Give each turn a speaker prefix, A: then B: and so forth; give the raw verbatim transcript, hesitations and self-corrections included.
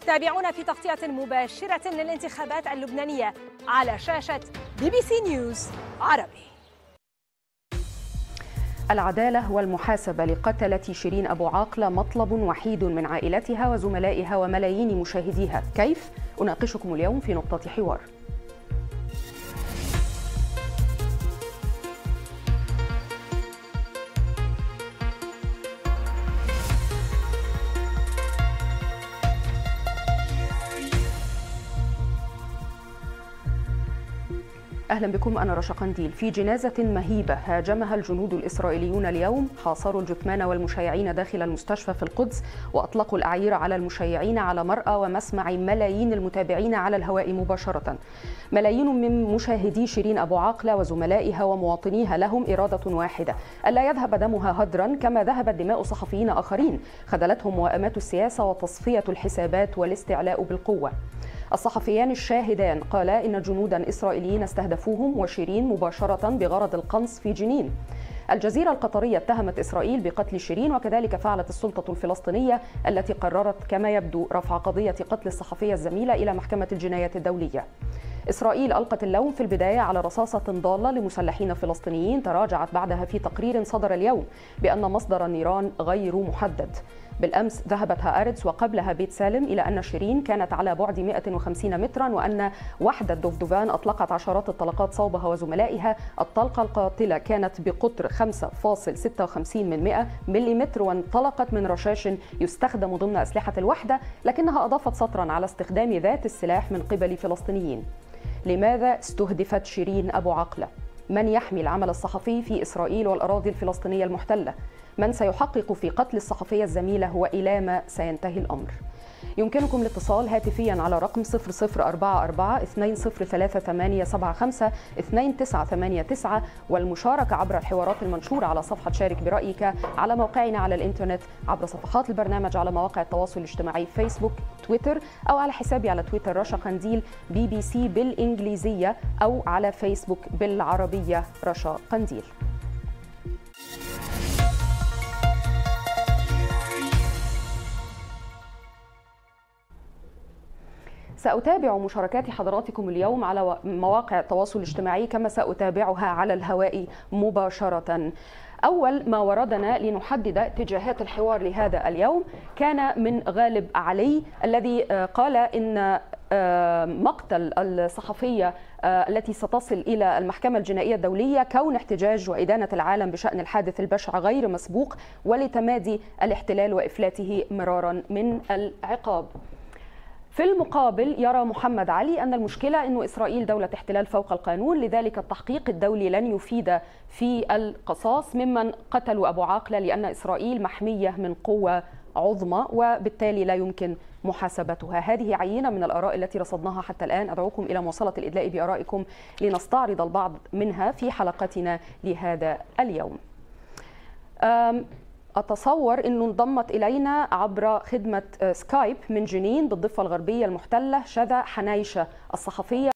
A: تابعونا في تغطية مباشرة للانتخابات اللبنانية على شاشة بي بي سي نيوز عربي.
B: العدالة والمحاسبة لقتلة شيرين أبو عاقلة مطلب وحيد من عائلتها وزملائها وملايين مشاهديها. كيف؟ أناقشكم اليوم في نقطة حوار. أهلا بكم. أنا رشا قنديل. في جنازة مهيبة هاجمها الجنود الإسرائيليون اليوم، حاصروا الجثمان والمشيعين داخل المستشفى في القدس، وأطلقوا الأعير على المشيعين على مرأى ومسمع ملايين المتابعين على الهواء مباشرة. ملايين من مشاهدي شيرين أبو عاقلة وزملائها ومواطنيها لهم إرادة واحدة: ألا يذهب دمها هدرا كما ذهبت دماء صحفيين آخرين خذلتهم موائمات السياسة وتصفية الحسابات والاستعلاء بالقوة. الصحفيان الشاهدان قالا إن جنودا إسرائيليين استهدفوهم وشيرين مباشرة بغرض القنص في جنين. الجزيرة القطرية اتهمت إسرائيل بقتل شيرين، وكذلك فعلت السلطة الفلسطينية التي قررت كما يبدو رفع قضية قتل الصحفية الزميلة إلى محكمة الجنايات الدولية. إسرائيل ألقت اللوم في البداية على رصاصة ضالة لمسلحين فلسطينيين تراجعت بعدها في تقرير صدر اليوم بأن مصدر النيران غير محدد. بالأمس ذهبت هآرتس وقبلها بيت سالم إلى أن شيرين كانت على بعد مئة وخمسين مترا، وأن وحدة دفدفان أطلقت عشرات الطلقات صوبها وزملائها. الطلقة القاتلة كانت بقطر خمسة فاصلة ستة وخمسين من مئة مليمتر وانطلقت من رشاش يستخدم ضمن أسلحة الوحدة، لكنها أضافت سطرا على استخدام ذات السلاح من قبل فلسطينيين. لماذا استهدفت شيرين أبو عاقلة؟ من يحمي العمل الصحفي في إسرائيل والأراضي الفلسطينية المحتلة؟ من سيحقق في قتل الصحفية الزميلة وإلى ما سينتهي الأمر؟ يمكنكم الاتصال هاتفيا على رقم صفر صفر أربعة أربعة اثنين صفر ثلاثة ثمانية سبعة خمسة اثنين تسعة ثمانية تسعة والمشاركة عبر الحوارات المنشورة على صفحة شارك برأيك على موقعنا على الإنترنت، عبر صفحات البرنامج على مواقع التواصل الاجتماعي فيسبوك، تويتر، أو على حسابي على تويتر رشا قنديل بي بي سي بالإنجليزية، أو على فيسبوك بالعربية رشا قنديل. سأتابع مشاركات حضراتكم اليوم على مواقع التواصل الاجتماعي كما سأتابعها على الهواء مباشرة. أول ما وردنا لنحدد اتجاهات الحوار لهذا اليوم كان من غالب علي، الذي قال إن مقتل الصحفية التي ستصل إلى المحكمة الجنائية الدولية كون احتجاج وإدانة العالم بشأن الحادث البشع غير مسبوق ولتمادي الاحتلال وإفلاته مرارا من العقاب. في المقابل يرى محمد علي أن المشكلة أن إسرائيل دولة احتلال فوق القانون، لذلك التحقيق الدولي لن يفيد في القصاص ممن قتلوا أبو عاقلة، لأن إسرائيل محمية من قوة عظمى وبالتالي لا يمكن محاسبتها. هذه عينة من الآراء التي رصدناها حتى الآن. أدعوكم إلى مواصلة الإدلاء بآرائكم لنستعرض البعض منها في حلقتنا لهذا اليوم. أتصور أنه انضمت إلينا عبر خدمة سكايب من جنين بالضفة الغربية المحتلة شذا حنايشة الصحفية